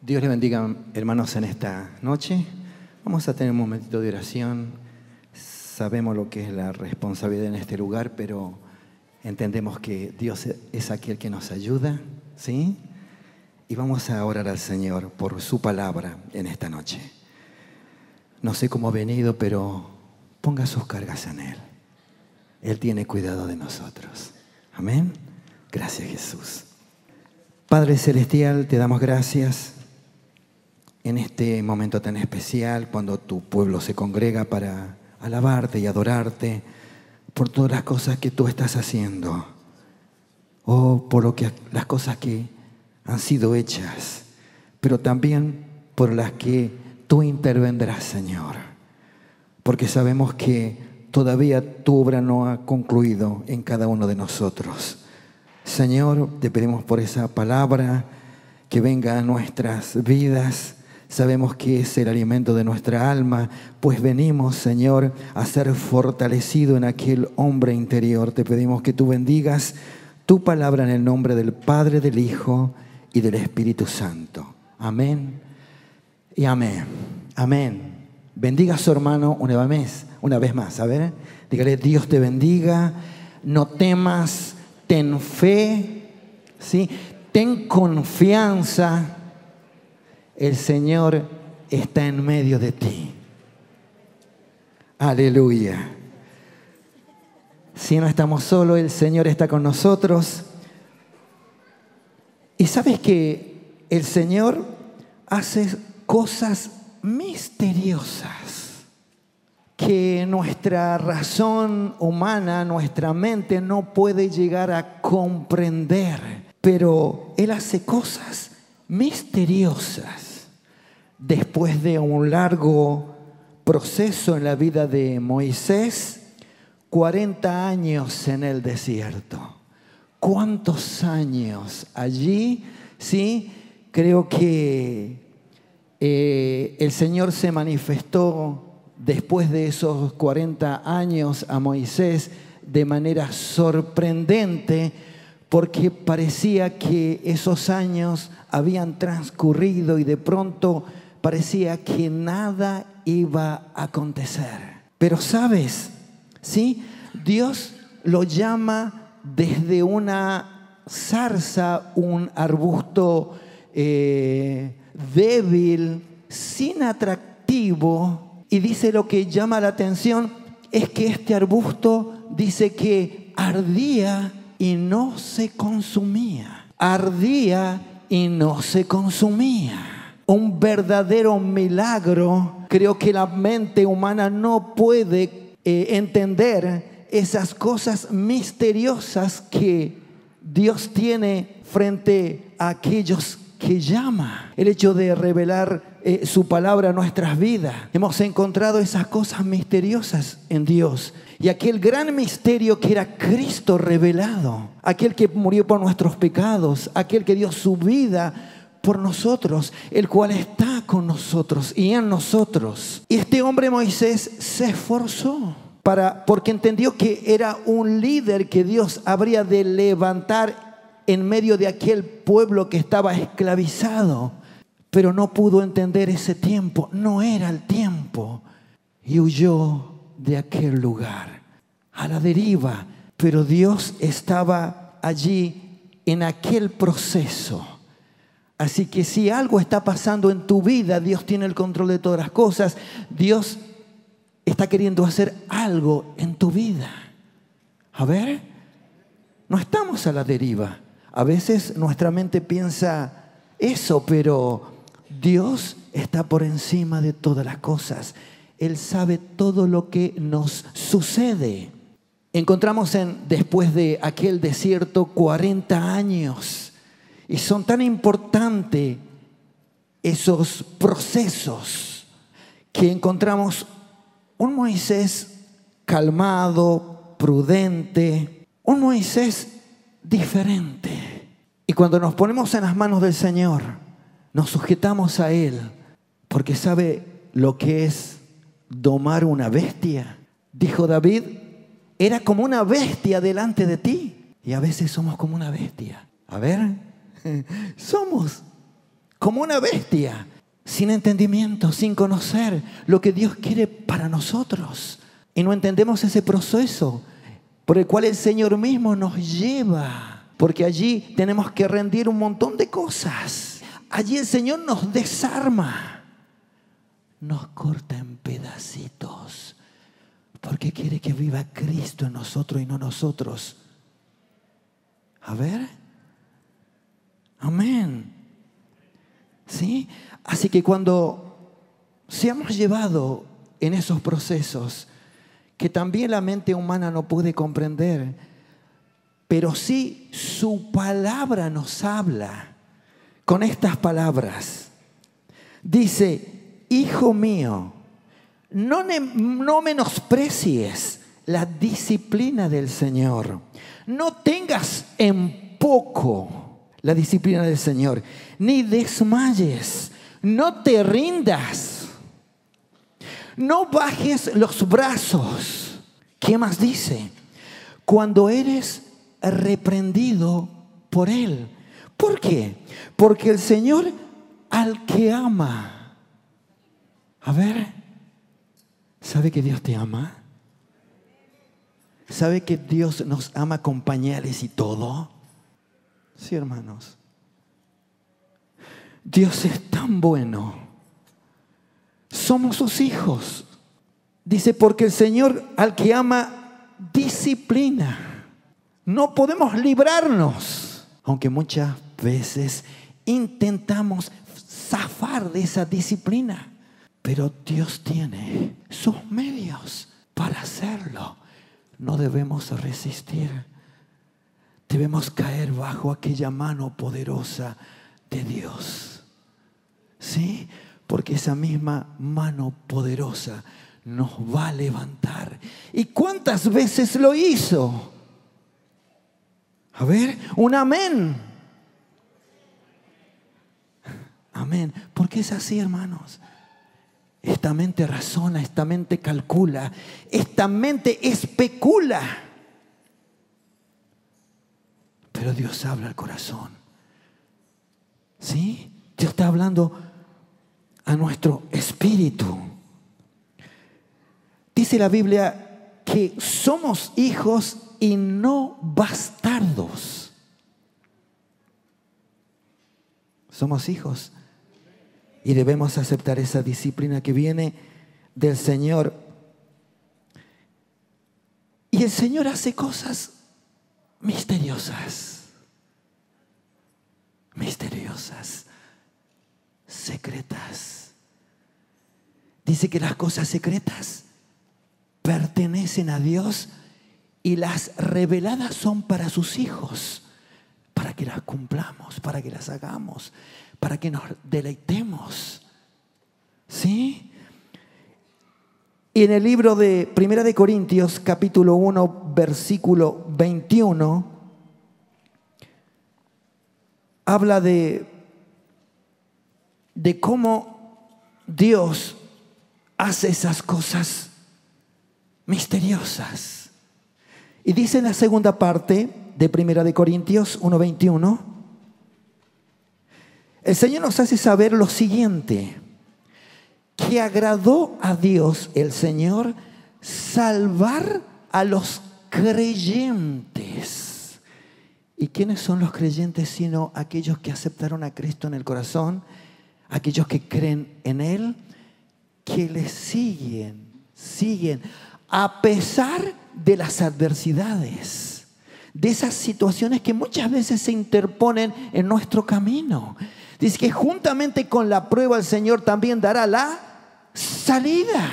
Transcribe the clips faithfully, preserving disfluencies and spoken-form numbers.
Dios les bendiga, hermanos, en esta noche. Vamos a tener un momentito de oración. Sabemos lo que es la responsabilidad en este lugar, pero entendemos que Dios es aquel que nos ayuda, ¿sí? Y vamos a orar al Señor por su palabra en esta noche. No sé cómo ha venido, pero ponga sus cargas en Él. Él tiene cuidado de nosotros. Amén. Gracias, Jesús. Padre Celestial, te damos gracias en este momento tan especial, cuando tu pueblo se congrega para alabarte y adorarte por todas las cosas que tú estás haciendo, o por lo que, las cosas que han sido hechas, pero también por las que tú intervendrás, Señor, porque sabemos que todavía tu obra no ha concluido en cada uno de nosotros. Señor, te pedimos por esa palabra que venga a nuestras vidas. Sabemos que es el alimento de nuestra alma, pues venimos, Señor, a ser fortalecido en aquel hombre interior. Te pedimos que tú bendigas tu palabra en el nombre del Padre, del Hijo y del Espíritu Santo. Amén y amén. Amén. Bendiga a su hermano una vez, una vez más. A ver, dígale: Dios te bendiga, no temas, ten fe, ¿sí? Ten confianza. El Señor está en medio de ti. Aleluya. Si no estamos solos, el Señor está con nosotros. Y sabes que el Señor hace cosas misteriosas que nuestra razón humana, nuestra mente no puede llegar a comprender. Pero Él hace cosas misteriosas. Después de un largo proceso en la vida de Moisés, cuarenta años en el desierto. ¿Cuántos años allí? Sí, creo que eh, el Señor se manifestó después de esos cuarenta años a Moisés de manera sorprendente, porque parecía que esos años habían transcurrido y de pronto parecía que nada iba a acontecer. Pero sabes, ¿sí? Dios lo llama desde una zarza, un arbusto eh, débil, sin atractivo, y dice, lo que llama la atención es que este arbusto dice que ardía y no se consumía. Ardía y no se consumía. Un verdadero milagro. Creo que la mente humana no puede eh, entender esas cosas misteriosas que Dios tiene frente a aquellos que llama. El hecho de revelar eh, su palabra a nuestras vidas. Hemos encontrado esas cosas misteriosas en Dios. Y aquel gran misterio que era Cristo revelado, aquel que murió por nuestros pecados, aquel que dio su vida por nosotros, el cual está con nosotros y en nosotros. Y este hombre Moisés se esforzó para, porque entendió que era un líder que Dios habría de levantar en medio de aquel pueblo que estaba esclavizado, pero no pudo entender ese tiempo, no era el tiempo, y huyó de aquel lugar a la deriva. Pero Dios estaba allí en aquel proceso. Así que si algo está pasando en tu vida, Dios tiene el control de todas las cosas. Dios está queriendo hacer algo en tu vida. A ver, no estamos a la deriva. A veces nuestra mente piensa eso, pero Dios está por encima de todas las cosas. Él sabe todo lo que nos sucede. Encontramos en, después de aquel desierto, cuarenta años. Y son tan importantes esos procesos que encontramos un Moisés calmado, prudente, un Moisés diferente. Y cuando nos ponemos en las manos del Señor, nos sujetamos a Él, porque sabe lo que es domar una bestia. Dijo David, era como una bestia delante de ti. Y a veces somos como una bestia. A ver, somos como una bestia, sin entendimiento, sin conocer lo que Dios quiere para nosotros. Y no entendemos ese proceso por el cual el Señor mismo nos lleva, porque allí tenemos que rendir un montón de cosas. Allí el Señor nos desarma, nos corta en pedacitos, porque quiere que viva Cristo en nosotros y no nosotros. A ver, amén. ¿Sí? Así que cuando seamos llevados en esos procesos que también la mente humana no puede comprender, pero sí su palabra nos habla con estas palabras. Dice: hijo mío, no, ne- no menosprecies la disciplina del Señor. No tengas en poco la disciplina del Señor, ni desmayes, no te rindas, no bajes los brazos. ¿Qué más dice? Cuando eres reprendido por Él. ¿Por qué? Porque el Señor al que ama. A ver, ¿sabe que Dios te ama? ¿Sabe que Dios nos ama con pañales y todo? Sí, hermanos. Dios es tan bueno. Somos sus hijos. Dice, porque el Señor al que ama disciplina. No podemos librarnos, aunque muchas veces intentamos zafar de esa disciplina. Pero Dios tiene sus medios para hacerlo. No debemos resistir. Debemos caer bajo aquella mano poderosa de Dios. ¿Sí? Porque esa misma mano poderosa nos va a levantar. ¿Y cuántas veces lo hizo? A ver, un amén. Amén. Porque es así, hermanos. Esta mente razona, esta mente calcula, esta mente especula. Pero Dios habla al corazón. ¿Sí? Dios está hablando a nuestro espíritu. Dice la Biblia que somos hijos y no bastardos. Somos hijos y debemos aceptar esa disciplina que viene del Señor. Y el Señor hace cosas misteriosas, misteriosas, secretas. Dice que las cosas secretas pertenecen a Dios y las reveladas son para sus hijos, para que las cumplamos, para que las hagamos, para que nos deleitemos. ¿Sí? Y en el libro de Primera de Corintios, capítulo uno, versículo veintiuno, habla de, de cómo Dios hace esas cosas misteriosas. Y dice en la segunda parte de Primera de Corintios uno veintiuno, el Señor nos hace saber lo siguiente: que agradó a Dios el Señor salvar a los creyentes. ¿Y quiénes son los creyentes sino aquellos que aceptaron a Cristo en el corazón, aquellos que creen en Él, que le siguen, siguen a pesar de las adversidades, de esas situaciones que muchas veces se interponen en nuestro camino? Dice que juntamente con la prueba el Señor también dará la salida.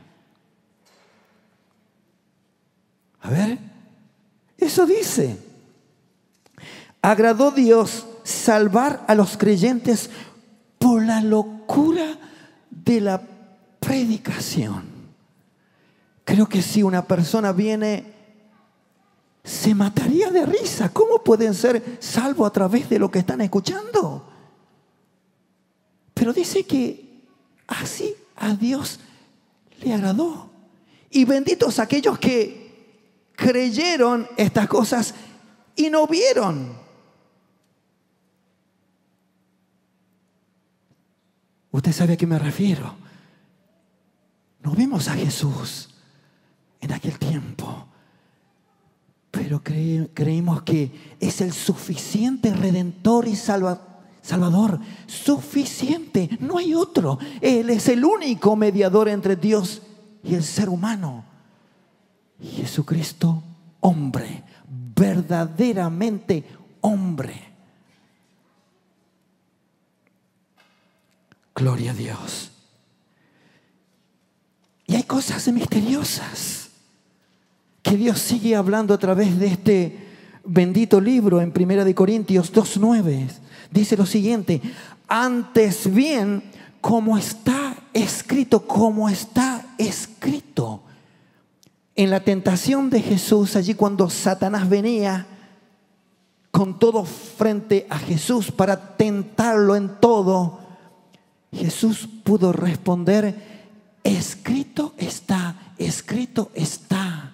A ver, eso dice. Agradó Dios salvar a los creyentes por la locura de la predicación. Creo que si una persona viene, se mataría de risa. ¿Cómo pueden ser salvos a través de lo que están escuchando? Pero dice que así a Dios le agradó. Y benditos aquellos que creyeron estas cosas y no vieron. Usted sabe a qué me refiero. No vimos a Jesús en aquel tiempo, pero cre- creímos que es el suficiente Redentor y Salvador. Salvador, suficiente, no hay otro. Él es el único mediador entre Dios y el ser humano. Jesucristo, hombre, verdaderamente hombre. Gloria a Dios. Y hay cosas misteriosas que Dios sigue hablando a través de este bendito libro en Primera de Corintios dos nueve. Dice lo siguiente: antes bien, como está escrito, como está escrito. En la tentación de Jesús, allí cuando Satanás venía con todo frente a Jesús para tentarlo en todo, Jesús pudo responder: escrito está, escrito está.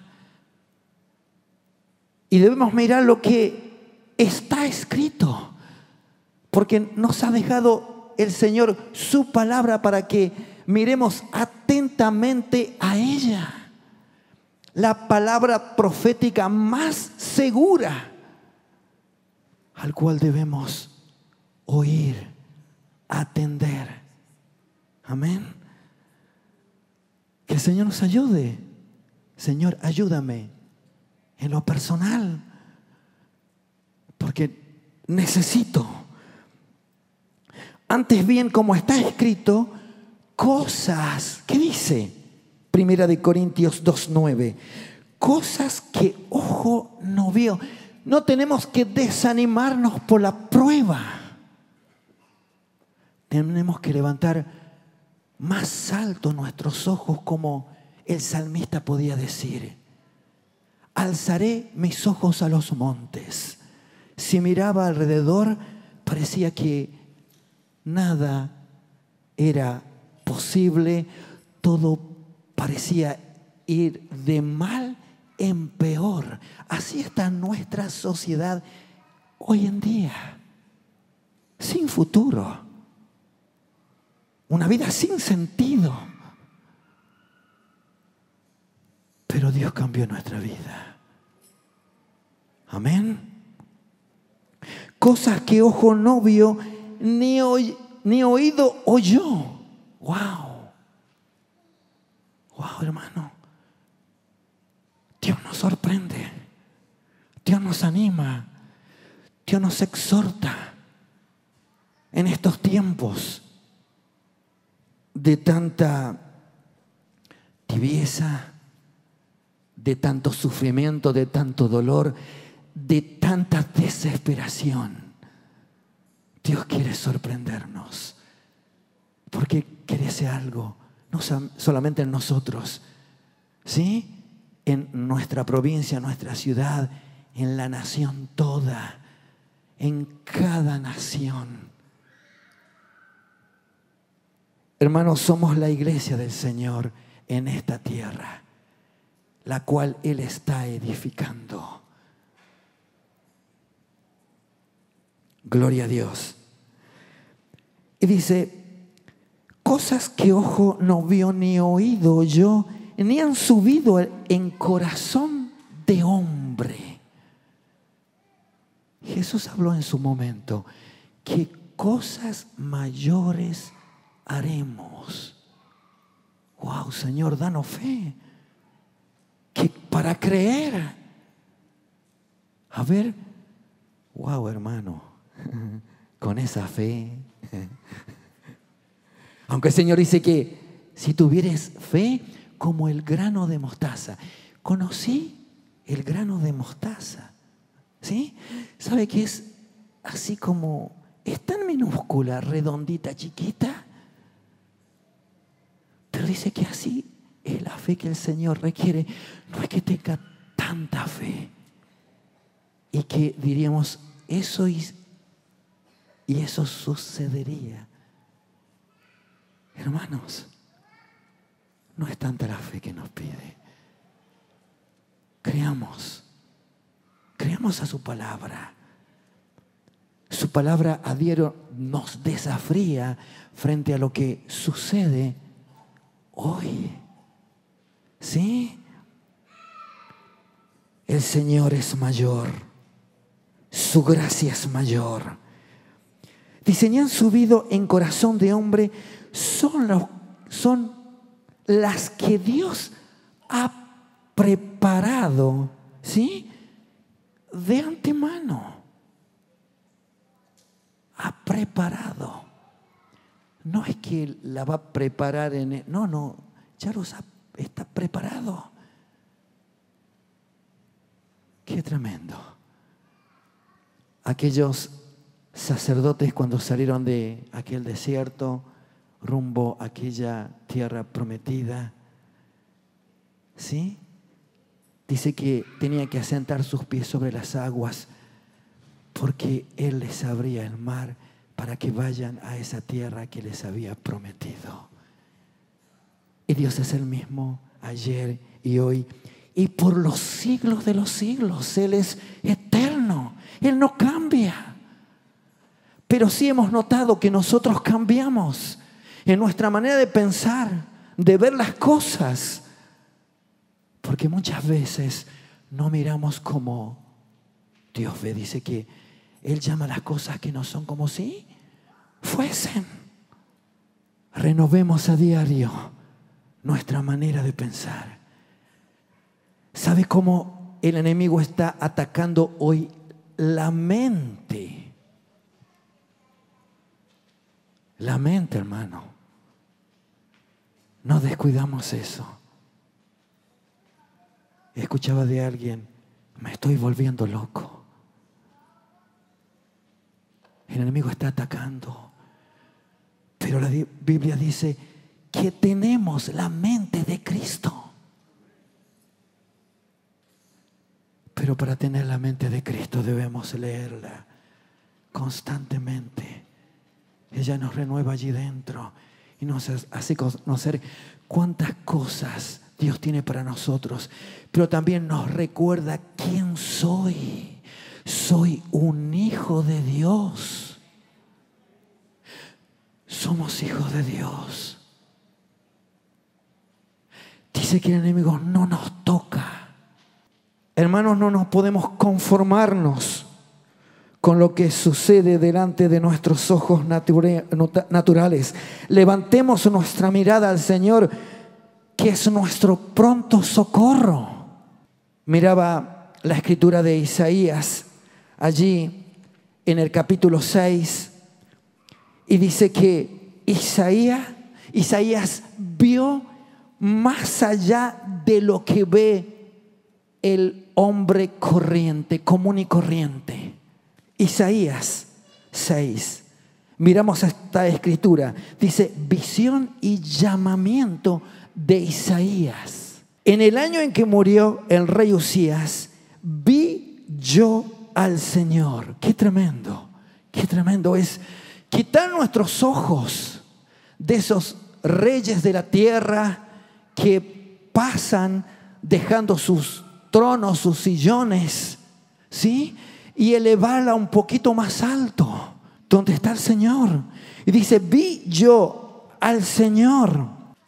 Y debemos mirar lo que está escrito, porque nos ha dejado el Señor su palabra para que miremos atentamente a ella. La palabra profética más segura al cual debemos oír, atender. Amén. Que el Señor nos ayude. Señor, ayúdame en lo personal, porque necesito. Antes bien, como está escrito, cosas, ¿qué dice? Primera de Corintios dos nueve. Cosas que ojo no vio. No tenemos que desanimarnos por la prueba. Tenemos que levantar más alto nuestros ojos, como el salmista podía decir: alzaré mis ojos a los montes. Si miraba alrededor, parecía que nada era posible, todo parecía ir de mal en peor. Así está nuestra sociedad hoy en día, sin futuro, una vida sin sentido. Pero Dios cambió nuestra vida. Amén. Cosas que ojo no vio, ni, oy, ni oído oyó. Wow. Wow, hermano. Dios nos sorprende. Dios nos anima. Dios nos exhorta en estos tiempos de tanta tibieza, de tanto sufrimiento, de tanto dolor, de tanta desesperación. Dios quiere sorprendernos, porque quiere hacer algo, no solamente en nosotros, ¿sí? En nuestra provincia, en nuestra ciudad, en la nación toda, en cada nación. Hermanos, somos la iglesia del Señor en esta tierra, la cual Él está edificando. Gloria a Dios. Y dice, cosas que ojo no vio ni oído oyó, ni han subido en corazón de hombre. Jesús habló en su momento que cosas mayores haremos. Wow, Señor, danos fe. Que para creer. A ver, wow, hermano, con esa fe. Aunque el Señor dice que si tuvieres fe como el grano de mostaza. Conocí el grano de mostaza. ¿Sí? ¿Sabe qué es? Así como, es tan minúscula, redondita, chiquita. Pero dice que así es la fe que el Señor requiere. No es que tenga tanta fe y que diríamos eso y, y eso sucedería. Hermanos, no es tanta la fe que nos pide. Creamos, creamos a su palabra. Su palabra a diario nos desafía frente a lo que sucede hoy. ¿Sí? El Señor es mayor. Su gracia es mayor. Dice, y han subido en corazón de hombre son, los, son las que Dios ha preparado, ¿sí? De antemano. Ha preparado. No es que la va a preparar en... El, no, no, ya los ha, está preparado. Qué tremendo. Aquellos sacerdotes cuando salieron de aquel desierto rumbo a aquella tierra prometida, ¿sí? Dice que tenía que asentar sus pies sobre las aguas porque Él les abría el mar para que vayan a esa tierra que les había prometido. Y Dios es el mismo ayer y hoy y por los siglos de los siglos. Él es eterno, Él no cambia. Pero sí hemos notado que nosotros cambiamos en nuestra manera de pensar, de ver las cosas, porque muchas veces no miramos como Dios ve. Dice que Él llama las cosas que no son como si fuesen. Renovemos a diario nuestra manera de pensar. ¿Sabe cómo el enemigo está atacando hoy la mente? La mente, hermano. No descuidamos eso. Escuchaba de alguien, me estoy volviendo loco. El enemigo está atacando. Pero la Biblia dice que tenemos la mente de Cristo. Pero para tener la mente de Cristo debemos leerla constantemente. Ella nos renueva allí dentro y nos hace conocer cuántas cosas Dios tiene para nosotros, pero también nos recuerda quién soy. Soy un hijo de Dios. Somos hijos de Dios. Dice que el enemigo no nos toca. Hermanos, no nos podemos conformarnos con lo que sucede delante de nuestros ojos naturales. Levantemos nuestra mirada al Señor, que es nuestro pronto socorro. Miraba la escritura de Isaías allí en el capítulo seis y dice que Isaías, Isaías vio más allá de lo que ve el hombre corriente, común y corriente. Isaías seis. Miramos esta escritura. Dice, visión y llamamiento de Isaías. En el año en que murió el rey Usías, vi yo al Señor. Qué tremendo, qué tremendo es quitar nuestros ojos de esos reyes de la tierra que pasan dejando sus tronos, sus sillones, ¿sí? Y elevarla un poquito más alto, donde está el Señor. Y dice, vi yo al Señor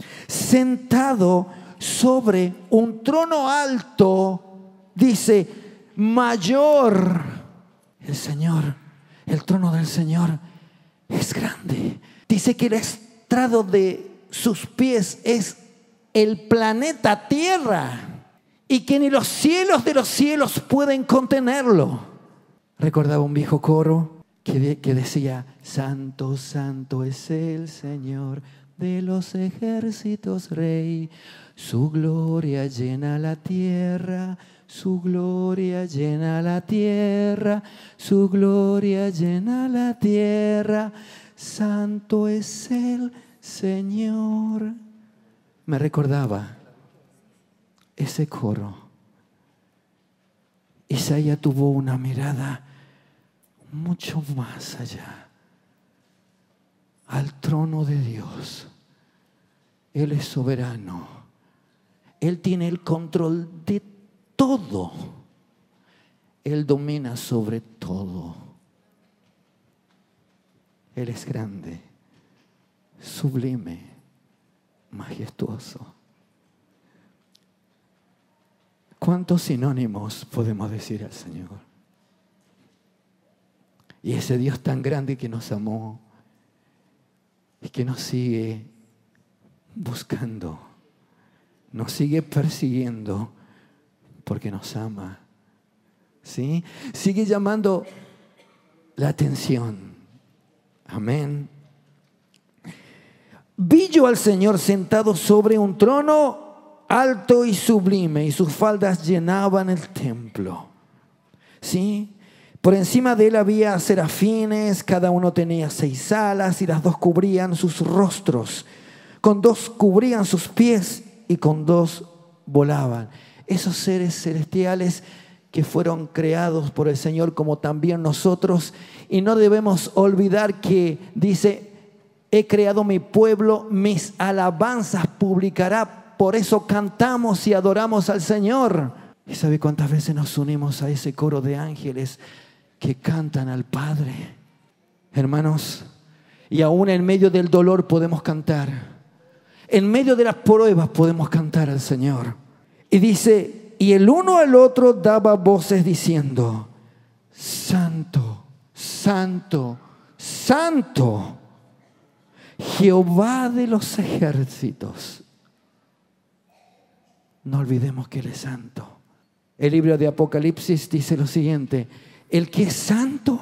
sentado sobre un trono alto, dice, mayor. El Señor, el trono del Señor es grande. Dice que el estrado de sus pies es el planeta Tierra y que ni los cielos de los cielos pueden contenerlo. Recordaba un viejo coro que, de, que decía, santo, santo es el Señor de los ejércitos, Rey. Su gloria llena la tierra, su gloria llena la tierra, su gloria llena la tierra. Santo es el Señor. Me recordaba ese coro. Isaías tuvo una mirada mucho más allá, al trono de Dios. Él es soberano. Él tiene el control de todo. Él domina sobre todo. Él es grande, sublime, majestuoso. ¿Cuántos sinónimos podemos decir al Señor? Y ese Dios tan grande que nos amó y que nos sigue buscando, nos sigue persiguiendo porque nos ama, ¿sí? Sigue llamando la atención. Amén. Vi yo al Señor sentado sobre un trono alto y sublime, y sus faldas llenaban el templo. ¿Sí? Por encima de él había serafines, cada uno tenía seis alas, y las dos cubrían sus rostros. Con dos cubrían sus pies, y con dos volaban. Esos seres celestiales que fueron creados por el Señor como también nosotros. Y no debemos olvidar que dice, he creado mi pueblo, mis alabanzas publicará. Por eso cantamos y adoramos al Señor. ¿Y sabe cuántas veces nos unimos a ese coro de ángeles que cantan al Padre? Hermanos, y aún en medio del dolor podemos cantar. En medio de las pruebas podemos cantar al Señor. Y dice, y el uno al otro daba voces diciendo, Santo, Santo, Santo, Jehová de los ejércitos. No olvidemos que Él es santo. El libro de Apocalipsis dice lo siguiente: el que es santo,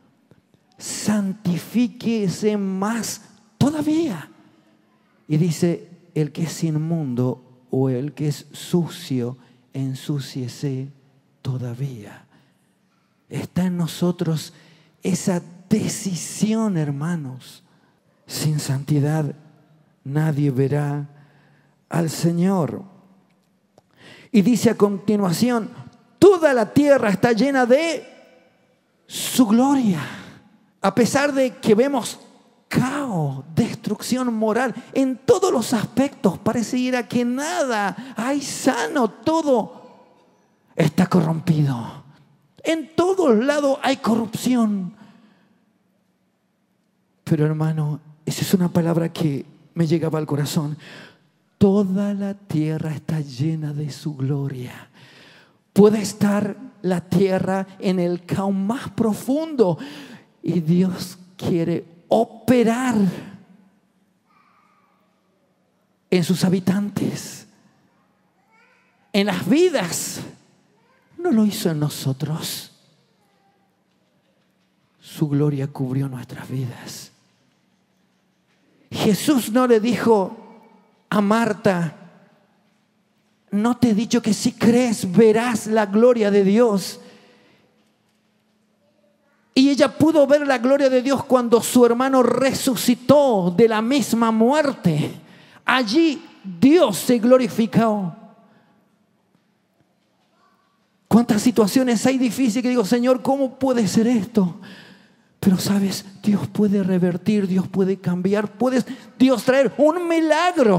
santifíquese más todavía. Y dice, el que es inmundo o el que es sucio, ensúciese todavía. Está en nosotros esa decisión, hermanos. Sin santidad nadie verá al Señor. Y dice a continuación, toda la tierra está llena de su gloria. A pesar de que vemos caos, destrucción moral en todos los aspectos, pareciera que nada hay sano, todo está corrompido. En todos lados hay corrupción. Pero hermano, esa es una palabra que me llegaba al corazón. Toda la tierra está llena de su gloria. Puede estar la tierra en el caos más profundo y Dios quiere operar en sus habitantes, en las vidas. No lo hizo en nosotros. Su gloria cubrió nuestras vidas. Jesús no le dijo a Marta, ¿no te he dicho que si crees verás la gloria de Dios? Y ella pudo ver la gloria de Dios cuando su hermano resucitó de la misma muerte. Allí Dios se glorificó. ¿Cuántas situaciones hay difíciles que digo, Señor, ¿cómo puede ser esto? Pero sabes, Dios puede revertir, Dios puede cambiar, puede Dios traer un milagro.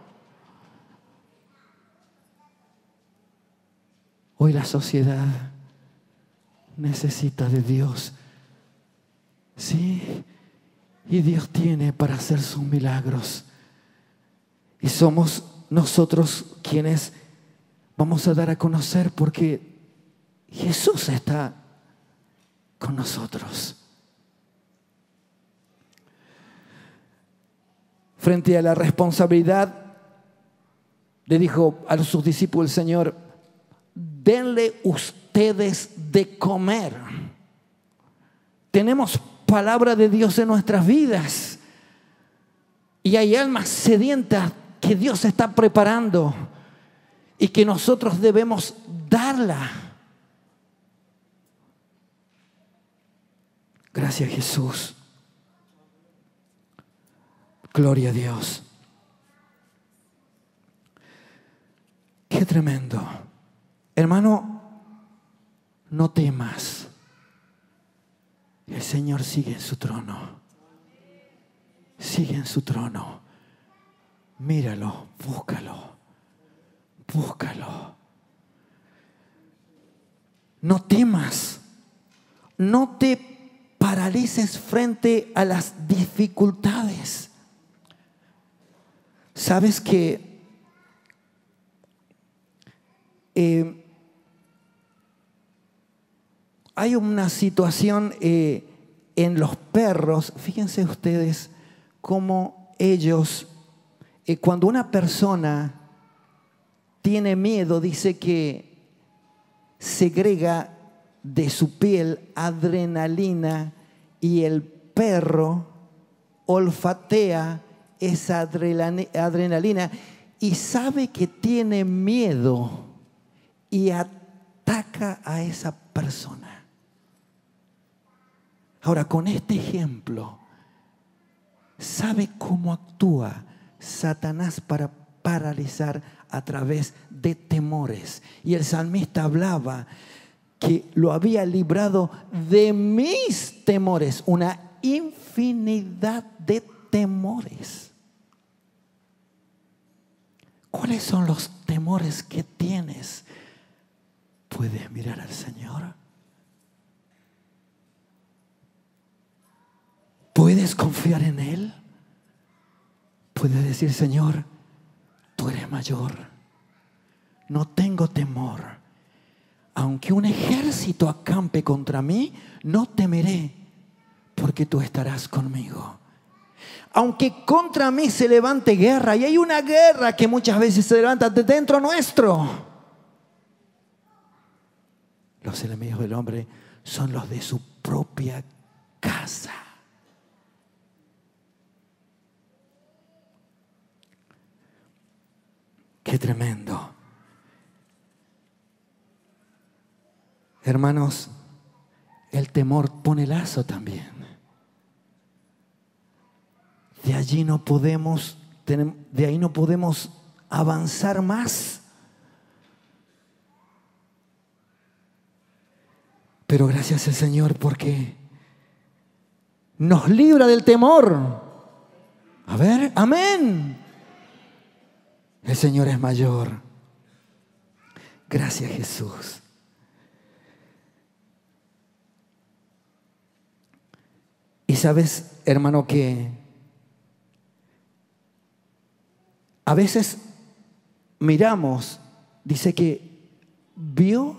Hoy la sociedad necesita de Dios. Sí, y Dios tiene para hacer sus milagros. Y somos nosotros quienes vamos a dar a conocer porque Jesús está con nosotros. Frente a la responsabilidad, le dijo a sus discípulos el Señor, denle ustedes de comer. Tenemos palabra de Dios en nuestras vidas y hay almas sedientas que Dios está preparando y que nosotros debemos darla. Gracias, Jesús. Gloria a Dios. Qué tremendo. Hermano, no temas. El Señor sigue en su trono. Sigue en su trono. Míralo, búscalo. Búscalo. No temas. No te paralices frente a las dificultades. Sabes que eh, hay una situación eh, en los perros. Fíjense ustedes cómo ellos, eh, cuando una persona tiene miedo, dice que segrega de su piel adrenalina y el perro olfatea esa adrenalina y sabe que tiene miedo y ataca a esa persona. Ahora, con este ejemplo, ¿sabe cómo actúa Satanás para paralizar a través de temores? Y el salmista hablaba que lo había librado de mis temores, una infinidad de temores. ¿Cuáles son los temores que tienes? ¿Puedes mirar al Señor? ¿Puedes confiar en Él? Puedes decir: Señor, tú eres mayor, no tengo temor. Aunque un ejército acampe contra mí, no temeré, porque tú estarás conmigo. Aunque contra mí se levante guerra, y hay una guerra que muchas veces se levanta de dentro nuestro, los enemigos del hombre son los de su propia casa. Qué tremendo. Hermanos, el temor pone lazo también. De allí no podemos, de ahí no podemos avanzar más. Pero gracias al Señor porque nos libra del temor. A ver, amén. El Señor es mayor. Gracias, Jesús. Y sabes, hermano, que a veces miramos, dice que vio,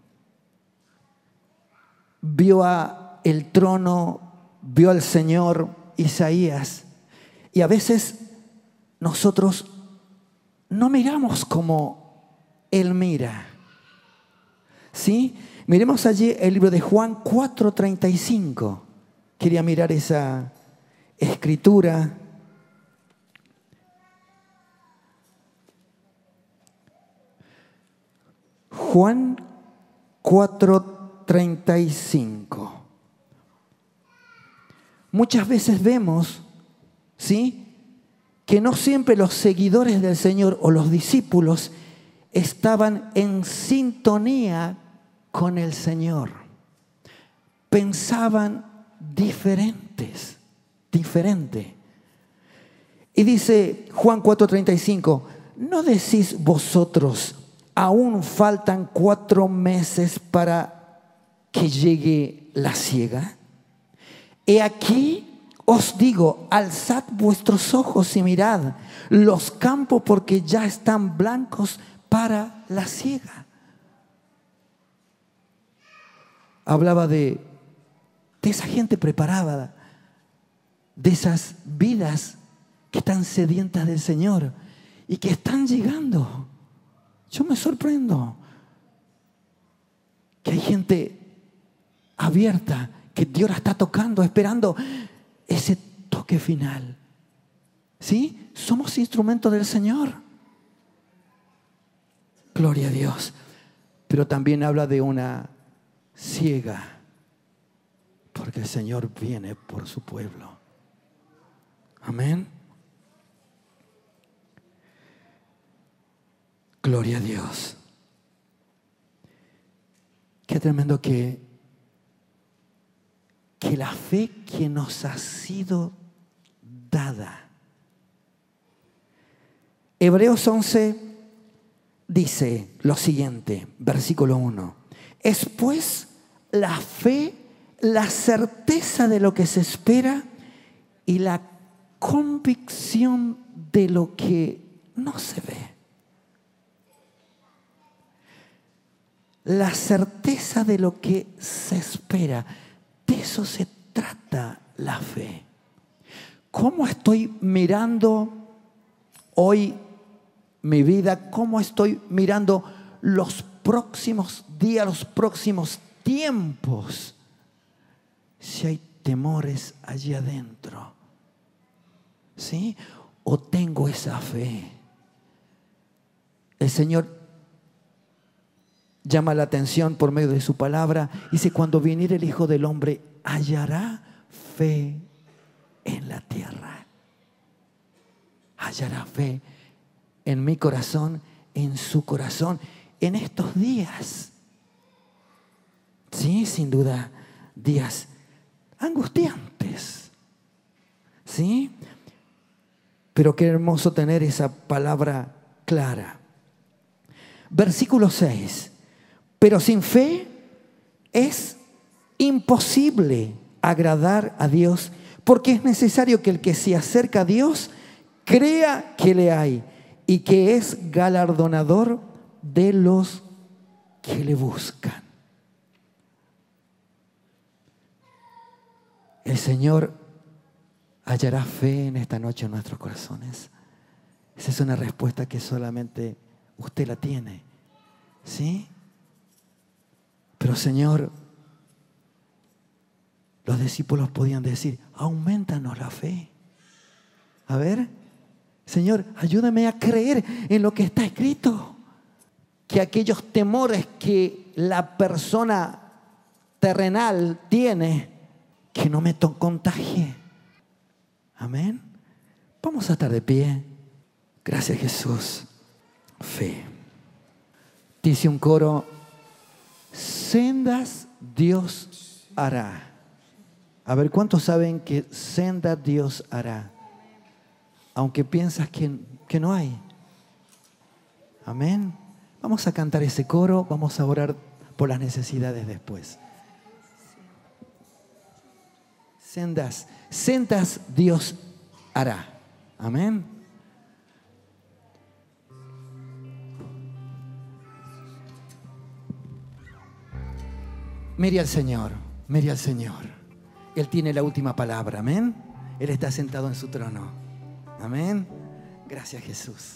vio a el trono, vio al Señor Isaías. Y a veces nosotros no miramos como Él mira. ¿Sí? Miremos allí el libro de Juan cuatro treinta y cinco. Quería mirar esa escritura. Juan cuatro treinta y cinco. Muchas veces vemos, ¿sí?, que no siempre los seguidores del Señor o los discípulos estaban en sintonía con el Señor. Pensaban diferentes, diferente. Y dice Juan cuatro treinta y cinco, ¿no decís vosotros, aún faltan cuatro meses para que llegue la siega? He aquí, os digo, alzad vuestros ojos y mirad los campos, porque ya están blancos para la siega. Hablaba de, de esa gente preparada, de esas vidas que están sedientas del Señor y que están llegando. Yo me sorprendo que hay gente abierta, que Dios la está tocando, esperando ese toque final. ¿Sí? Somos instrumentos del Señor. Gloria a Dios. Pero también habla de una siega, porque el Señor viene por su pueblo. Amén. Gloria a Dios. Qué tremendo que, que la fe que nos ha sido dada. Hebreos once dice lo siguiente, versículo uno. Es pues la fe la certeza de lo que se espera y la convicción de lo que no se ve. La certeza de lo que se espera. De eso se trata la fe. ¿Cómo estoy mirando hoy mi vida? ¿Cómo estoy mirando los próximos días, los próximos tiempos? Si hay temores allí adentro, ¿sí? ¿O tengo esa fe? El Señor llama la atención por medio de su palabra. Dice, cuando viniere el Hijo del Hombre, hallará fe en la tierra. Hallará fe en mi corazón, en su corazón, en estos días. Sí, sin duda, días angustiantes. ¿Sí? Pero qué hermoso tener esa palabra clara. Versículo seis. Pero sin fe es imposible agradar a Dios, porque es necesario que el que se acerca a Dios crea que le hay y que es galardonador de los que le buscan. El Señor hallará fe en esta noche en nuestros corazones. Esa es una respuesta que solamente usted la tiene. ¿Sí? Pero Señor, los discípulos podían decir, aumentanos la fe. A ver, Señor, ayúdame a creer en lo que está escrito. Que aquellos temores que la persona terrenal tiene, que no me contagie. Amén. Vamos a estar de pie. Gracias, Jesús. Fe. Dice un coro, sendas Dios hará. A ver, ¿cuántos saben que senda Dios hará? Aunque piensas que, que no hay. Amén. Vamos a cantar ese coro, vamos a orar por las necesidades después. Sendas, sendas Dios hará. Amén. Mire al Señor, mire al Señor. Él tiene la última palabra, amén. Él está sentado en su trono, amén. Gracias, Jesús.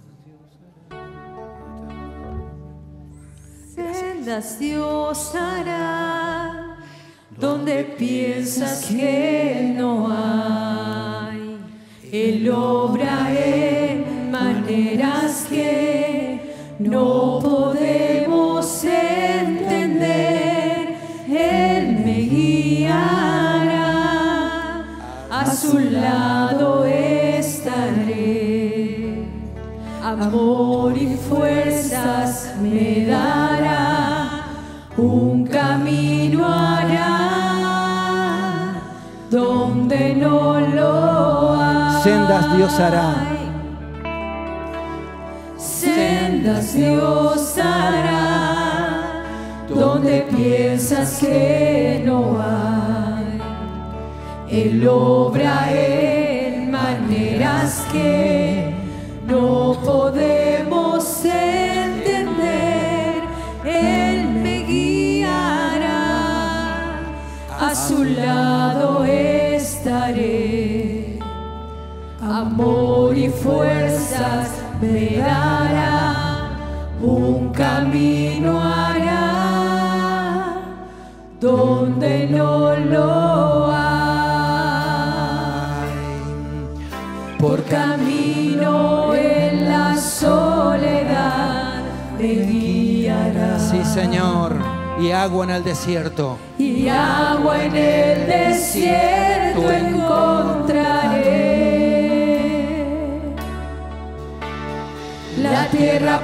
Sendas Dios hará donde piensas que no hay. Él obra en maneras que no podemos entender. Él me guiará, a su lado estaré. Amor y fuerzas me dará, un camino hará donde no lo hay. Sendas Dios hará. Sendas Dios hará donde piensas que no hay. Él obra en maneras que no podemos entender. Él me guiará, a su lado estaré. Amor y fuerzas me dará, un camino hará donde no lo hay. Por camino en la soledad me guiará. Sí, Señor. Y agua en el desierto. Y agua en el desierto encontraré. La tierra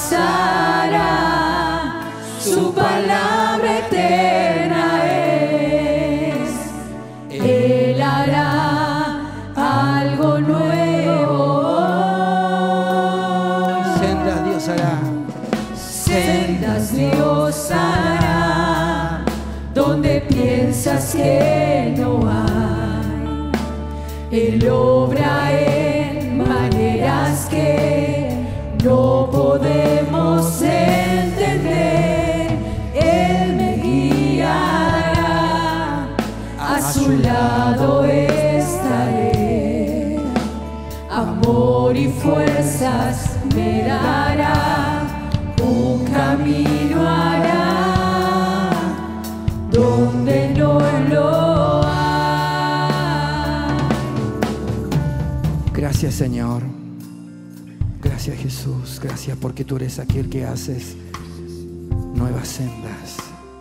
pasará, su palabra eterna es. Él hará algo nuevo. Sendas Dios hará. Sendas Dios hará donde piensas fuerzas que no hay. Él obra en maneras que no podemos entender. Él me guiará, a su lado estaré. Amor y fuerzas me dará, un camino hará donde no lo hay. Gracias, Señor. Gracias, Jesús. Gracias porque tú eres aquel que haces nuevas sendas.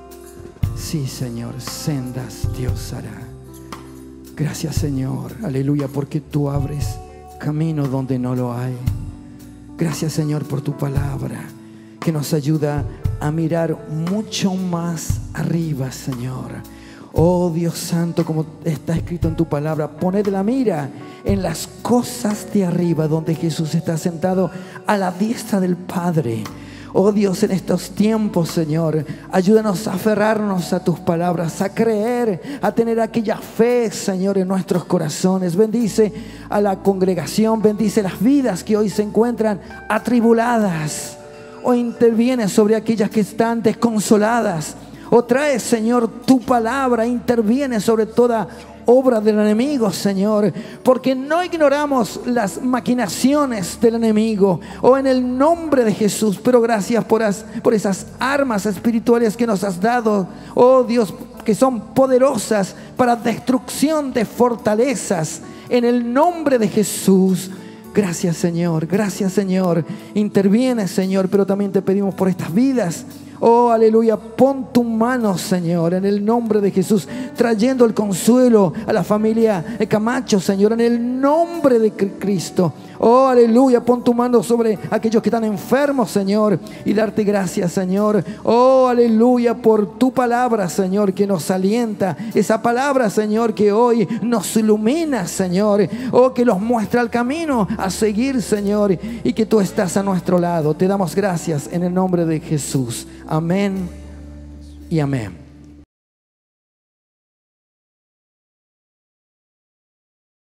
Sí, Señor, sendas Dios hará. Gracias, Señor. Aleluya, porque tú abres camino donde no lo hay. Gracias, Señor, por tu palabra que nos ayuda a mirar mucho más arriba, Señor. Oh Dios santo, como está escrito en tu palabra, poned la mira en las cosas de arriba, donde Jesús está sentado a la diestra del Padre. Oh Dios, en estos tiempos, Señor, ayúdanos a aferrarnos a tus palabras, a creer, a tener aquella fe, Señor, en nuestros corazones. Bendice a la congregación, bendice las vidas que hoy se encuentran atribuladas. O interviene sobre aquellas que están desconsoladas. O trae, Señor, tu palabra, interviene sobre toda obra del enemigo, Señor, porque no ignoramos las maquinaciones del enemigo. O en el nombre de Jesús, pero gracias por, as, por esas armas espirituales que nos has dado, oh Dios, que son poderosas para destrucción de fortalezas. En el nombre de Jesús. Gracias, Señor, gracias, Señor. Interviene, Señor, pero también te pedimos por estas vidas. Oh, aleluya, pon tu mano, Señor, en el nombre de Jesús, trayendo el consuelo a la familia Camacho, Señor, en el nombre de Cristo. Oh, aleluya, pon tu mano sobre aquellos que están enfermos, Señor, y darte gracias, Señor. Oh, aleluya, por tu palabra, Señor, que nos alienta. Esa palabra, Señor, que hoy nos ilumina, Señor. Oh, que nos muestra el camino a seguir, Señor, y que tú estás a nuestro lado. Te damos gracias en el nombre de Jesús. Amén y amén.